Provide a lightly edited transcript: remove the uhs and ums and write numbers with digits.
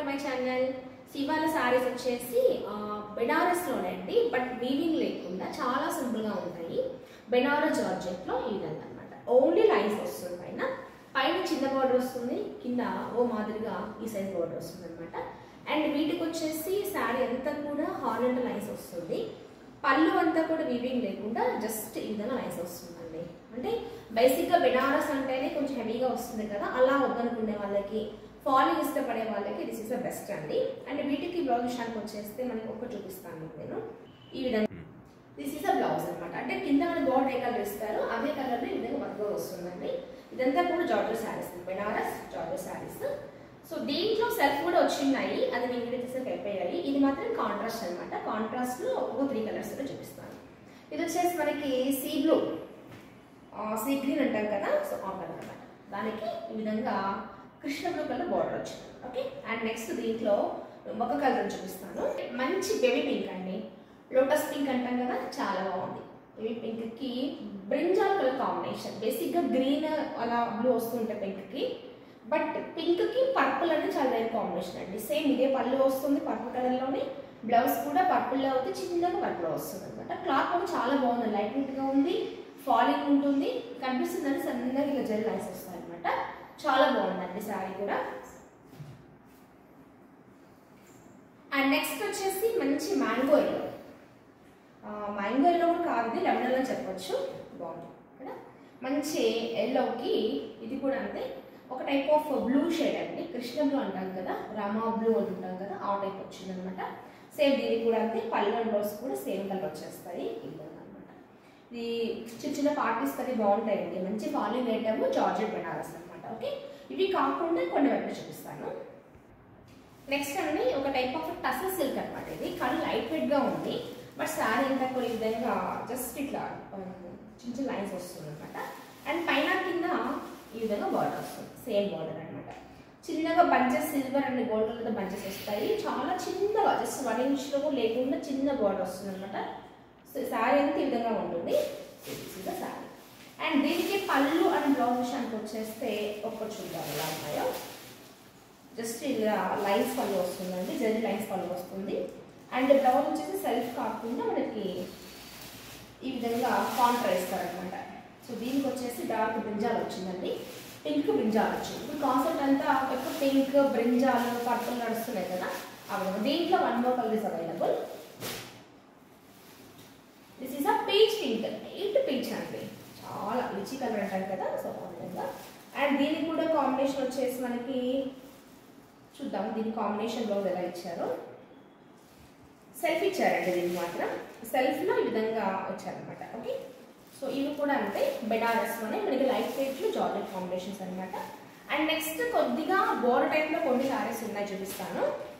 To my channel. ఇవాళ సారీస్ వచ్చేసి బెనారస్లోనే అండి, బట్ వీవింగ్ లేకుండా చాలా సింపుల్గా ఉంటాయి. బెనారస్ జార్జెట్లో ఈ విధంగా అనమాట. ఓన్లీ లైన్స్ వస్తుంది, పైన చిన్న బార్డర్ వస్తుంది, కింద ఓ మాదిరిగా ఈ సైజ్ బార్డర్ వస్తుంది అనమాట. అండ్ వీటికి వచ్చేసి శారీ అంతా కూడా హారిజాంటల్ లైన్స్ వస్తుంది. పళ్ళు అంతా కూడా వీవింగ్ లేకుండా జస్ట్ ఈ విధంగా లైన్స్ వస్తుందండి. అంటే బేసిక్గా బెనారస్ అంటేనే కొంచెం హెవీగా వస్తుంది కదా, అలా వద్దనుకునే వాళ్ళకి, ఫాలింగ్ ఇష్టపడే వాళ్ళకి దిస్ ఇస్ ద బెస్ట్ అండి. అండ్ వీటికి బ్లౌజ్ విషయానికి వచ్చేస్తే మనకి ఒకటి చూపిస్తాను నేను. ఈ విధంగా దిస్ ఇస్ అ బ్లౌజ్ అనమాట. అంటే కింద మన బార్డర్ ఏ కలర్ ఇస్తారో అదే కలర్లో ఈ విధంగా వర్క్ వస్తుందండి. ఇదంతా కూడా georgette saris, Banaras georgette saris. So దీంట్లో సెల్ఫ్ కూడా వచ్చినాయి, అది నేను వీడియో తీసి అయిపోయాయి. ఇది మాత్రం కాంట్రాస్ట్ అనమాట. కాంట్రాస్ట్లో ఒక 3 కలర్స్ కూడా చూపిస్తాను. ఇది వచ్చేసి మనకి సీ బ్లూ, సీ గ్రీన్ అంటాం కదా, సో ఆ కలర్ అనమాట. దానికి ఈ విధంగా కృష్ణ బ్లూ కలర్ బార్డర్ వచ్చింది. ఓకే. అండ్ నెక్స్ట్ దీంట్లో ఒక కలర్ చూపిస్తాను. మంచి బేబీ పింక్ అండి, లోటస్ పింక్ అంటాం కదా, చాలా బాగుంది. బేబీ పింక్కి బ్రింజాల్ కలర్ కాంబినేషన్. బేసిక్గా గ్రీన్ అలా బ్లూ వస్తుంటే పింక్కి, బట్ పింక్కి పర్పుల్ అనేది చాలా రేర్ కాంబినేషన్ అండి. సేమ్ ఇదే పళ్ళు వస్తుంది పర్పుల్ కలర్లోనే, బ్లౌజ్ కూడా పర్పుల్లో అవుతుంది, చిన్నగా వర్క్లో వస్తుంది అనమాట. క్లాత్ కూడా చాలా బాగుంది, లైట్ వెయిట్గా ఉంది, ఫాలింగ్ ఉంటుంది, కనిపిస్తుందని సన్నగా ఇలా జెల్ లైన్స్ వస్తాయి అనమాట. చాలా బాగుందండి శారీ కూడా. అండ్ నెక్స్ట్ వచ్చేసి మంచి మ్యాంగో ఎల్లో. మ్యాంగో ఎల్లో కూడా కాదు, ఇది లెమన్ ఎల్లో చెప్పొచ్చు. బాగుంది కదా, మంచి ఎల్లోకి ఇది కూడా అంతే, ఒక టైప్ ఆఫ్ బ్లూ షేడ్ అండి. కృష్ణ బ్లూ అంటాం కదా, రామా బ్లూ అంటాం కదా, ఆ టైప్ వచ్చింది అనమాట. సేమ్ దీనికి కూడా అంతే, పళ్ళు అండ్ బ్లౌజ్ కూడా సేమ్ కలర్ వచ్చేస్తాయి. ఇది చిన్న చిన్న పార్టీస్ అది బాగుంటాయండి. మంచి ఫాలింగ్ ఐటమ్, జార్జెట్ బెనారస్ అనమాట. ఓకే. ఇవి కాకుండా కొన్ని వెంటనే చూపిస్తాను. నెక్స్ట్ అండి ఒక టైప్ ఆఫ్ టసర్ సిల్క్ అనమాట. ఇది కానీ లైట్ వెయిట్గా ఉంది, బట్ శారీ అంతా కూడా ఈ విధంగా జస్ట్ ఇట్లా చిన్న చిన్న లైన్స్ వస్తుంది అనమాట. అండ్ పైన కింద ఈ విధంగా బార్డర్ వస్తుంది, సేమ్ బార్డర్ అనమాట. చిన్నగా bunches, silver and gold colour bunches వస్తాయి. చాలా చిన్నగా జస్ట్ 1 ఇంచ్లో లేకుండా చిన్న బార్డర్ వస్తుంది అనమాట. సో శారీ అంతా ఈ విధంగా ఉంటుంది. శారీ. అండ్ దీనికి పళ్ళు అండ్ బ్లౌజ్ విషయానికి వచ్చేస్తే ఒక్కటి చూద్దాం ఎలా ఉన్నాయో. జస్ట్ ఇలా లైన్స్ పళ్ళు వస్తుందండి, జరీ లైన్స్ పళ్ళు వస్తుంది. అండ్ బ్లౌజ్ వచ్చేసి సెల్ఫ్ కాకుండా మనకి ఈ విధంగా కాంట్రా ఇస్తారనమాట. సో దీనికి వచ్చేసి డార్క్ బ్రింజాల్ వచ్చిందండి, పింక్ బ్రింజాల్ వచ్చింది. ఇప్పుడు కాన్సెప్ట్ అంతా ఎక్కువ పింక్, బ్రింజాల్, పర్పుల్ నడుస్తున్నాయి కదా, అవి దీంట్లో 1 more colour is available. This is a peach pink, light peach అండి, చాలా రిచ్ కలర్ అంటారు కదా, సో ఆ విధంగా. అండ్ దీనికి కూడా కాంబినేషన్ వచ్చేసి మనకి చూద్దాం, దీని కాంబినేషన్ బ్లౌజ్ ఎలా ఇచ్చారో. సెల్ఫ్ ఇచ్చారండి, దీనికి మాత్రం సెల్ఫ్లో ఈ విధంగా వచ్చారనమాట. ఓకే. సో ఇవి కూడా అంతే, బెనారస్లోనే మనకి లైట్ వెయిట్లో జార్జెట్ కాంబినేషన్స్ అనమాట. అండ్ నెక్స్ట్ కొద్దిగా బోర్డర్ టైప్లో కొన్ని సారీస్ ఉన్నాయి, చూపిస్తాను.